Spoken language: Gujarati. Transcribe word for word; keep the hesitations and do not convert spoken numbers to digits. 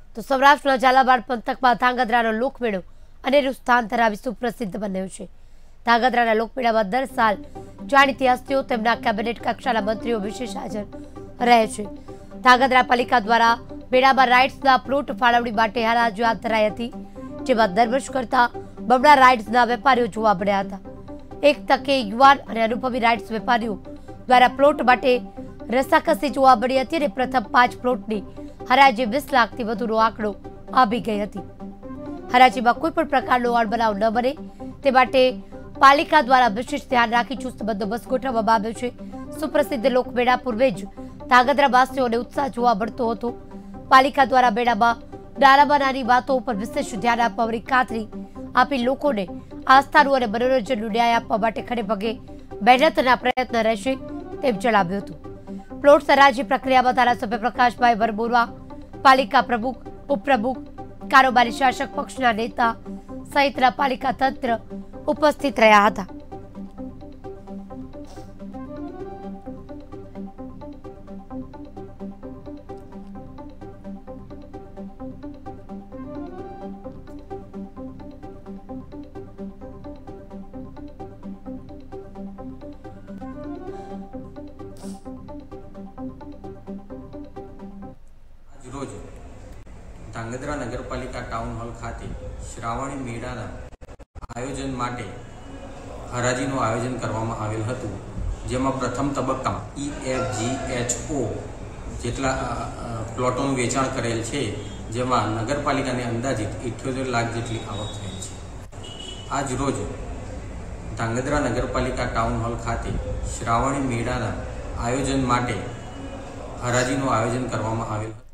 તો સૌરાષ્ટ્રના ઝાલાવાડ પંથકમાં ધાંગધ્રાનો લોકમેળો અનેરું સ્થાન ધરાવી સુપ્રસિદ્ધ બન્યો છે। ધાંગધ્રાના લોકમેળામાં દર સાલ જાણીતી હસ્તીઓ તેમના કેબિનેટ કક્ષાના મંત્રીઓ વિશેષ હાજર રહે છે। ધાંગધ્રા પાલિકા દ્વારા મેળામાં રાઇડ્સના પ્લોટ ફાળવણી માટે હરાજી હાથ ધરાઈ હતી, જેમાં દર વર્ષ કરતા બમણા રાઇડ્સના વેપારીઓ જોવા મળ્યા હતા। એક તકે યુવાન અને અનુભવી રાઇડ્સ વેપારીઓ દ્વારા પ્લોટ માટે રસાકસી જોવા મળી હતી અને પ્રથમ પાંચ પ્લોટની હરાજી વીસ લાખથી વધુનો આંકડો આવી ગઈ હતી। હરાજીમાં કોઈ પણ પ્રકારનો અણબનાવ ન બને તે માટે પાલિકા દ્વારા વિશેષ ધ્યાન રાખી ચુસ્ત બંદોબસ્ત ગોઠવવામાં આવ્યો છે। સુપ્રસિદ્ધ લોકમેળા પૂર્વે જ ધાંગધ્રા વાસીઓને ઉત્સાહ જોવા મળતો હતો। પાલિકા દ્વારા મેળામાં નાનામાં નાની વાતો ઉપર વિશેષ ધ્યાન આપવાની ખાતરી આપી લોકોને આસ્થાનું અને મનોરંજનનું ન્યાય આપવા માટે ખડે પગે મહેનતના પ્રયત્ન રહેશે તેમ જણાવ્યું હતું। પ્લોટ હરાજી પ્રક્રિયામાં ધારાસભ્ય પ્રકાશભાઈ વરબોરા, પાલિકા પ્રમુખ, ઉપપ્રમુખ, કારોબારી શાસક પક્ષના નેતા સહિતના પાલિકા તંત્ર ઉપસ્થિત રહ્યા હતા। રોજ ધાંગધ્રા નગરપાલિકા ટાઉન હોલ ખાતે શ્રાવણી મેળાના આયોજન માટે હરાજીનું આયોજન કરવામાં આવેલ હતું, જેમાં પ્રથમ તબક્કામાં ઈ એફ જી એચ ઓ જેટલા પ્લોટોનું વેચાણ કરેલ છે, જેમાં નગરપાલિકાને અંદાજિત ઇઠ્યોતેર લાખ જેટલી આવક થયેલ છે। આજ રોજ ધાંગધ્રા નગરપાલિકા ટાઉન હોલ ખાતે શ્રાવણી મેળાના આયોજન માટે હરાજીનું આયોજન કરવામાં આવેલ હતું।